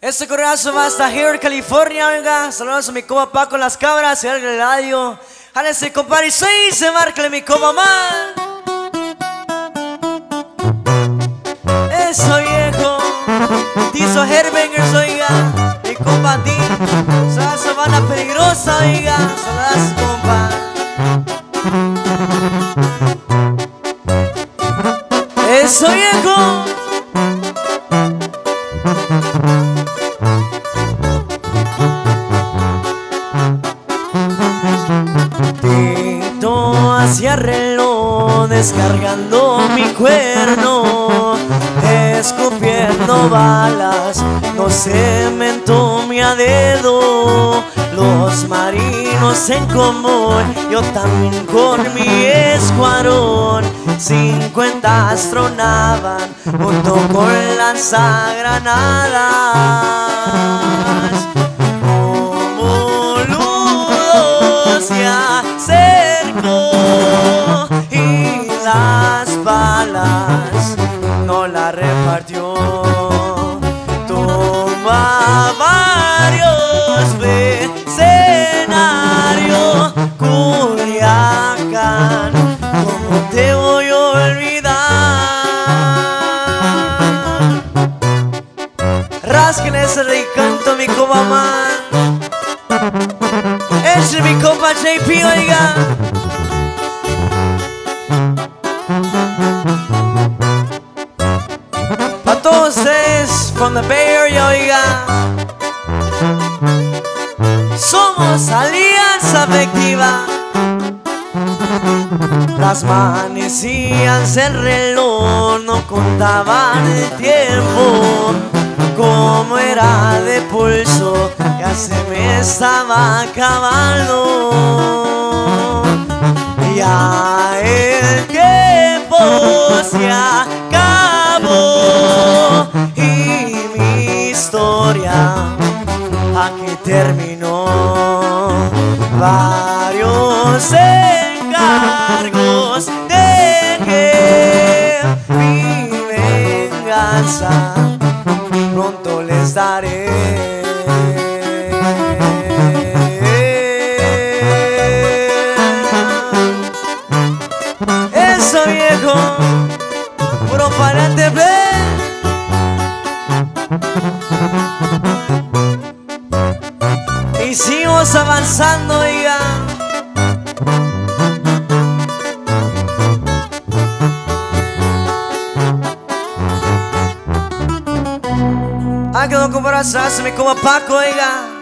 Este coreazo va hasta here, California, oiga. Saludos a mi compa Paco Las Cabras y al radio. Jálese, compadre, y se marca mi compa man. Eso, viejo. Tizo Herbangers, oiga. Mi compa T. Esa sabana peligrosa, oiga. Saludos, compa. Eso, viejo. Tito hacia reloj, descargando mi cuerno, escupiendo balas, no cemento mi a dedo. Los marinos en común, yo también con mi escuadrón. 50 astronaban junto con lanzagranadas. Como ludos se acercó y las balas no la repartió. Toma varios escenarios, Culiacán, ¿cómo te voy a olvidar? Rasquen ese recanto, mi compa man. Ese es mi compa JP, oiga. A todos ustedes from the Bay Area, oiga. Somos Alianza Afectiva. Las manecillas del reloj no contaban el tiempo. Como era de pulso, ya se me estaba acabando. Ya el tiempo se acabó y mi historia aquí terminó. Varios encargos dejé, mi venganza pronto les daré. Eso, viejo, puro pa'lante, y seguimos avanzando, oiga. Ah, quedó con brazos, me como Paco, oiga.